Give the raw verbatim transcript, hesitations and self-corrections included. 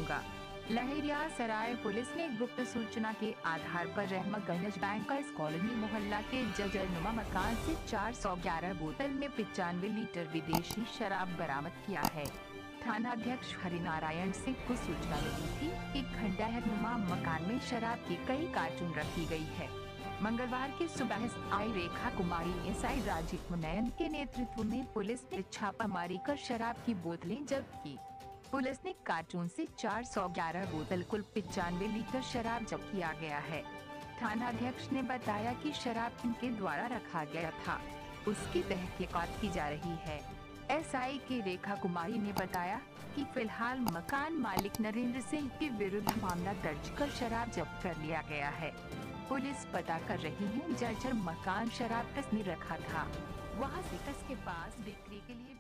करूंगा। लहेरियासराय पुलिस ने गुप्त सूचना के आधार पर रहमतगंज बैंकर्स कॉलोनी मोहल्ला के जजरनुमा मकान से चार सौ ग्यारह बोतल में पिचानवे लीटर विदेशी शराब बरामद किया है। थानाध्यक्ष हरिनारायण सिंह को सूचना मिली थी कि खंडहरनुमा मकान में शराब की कई कार्टून रखी गई है। मंगलवार की सुबह आई रेखा कुमारी एसआई राजीव नयन के नेतृत्व में पुलिस ने छापामारी कर शराब की बोतलें जब्त की। पुलिस ने कार्टून से चार सौ ग्यारह बोतल कुल पिचानवे लीटर शराब जब्त किया गया है। थानाध्यक्ष ने बताया कि शराब किनके द्वारा रखा गया था, उसकी तहकीकात की जा रही है। एसआई की रेखा कुमारी ने बताया कि फिलहाल मकान मालिक नरेंद्र सिंह के विरुद्ध मामला दर्ज कर शराब जब्त कर लिया गया है। पुलिस पता कर रही है जर्जर मकान शराब किसने रखा था, वहां से किसके पास बिक्री के लिए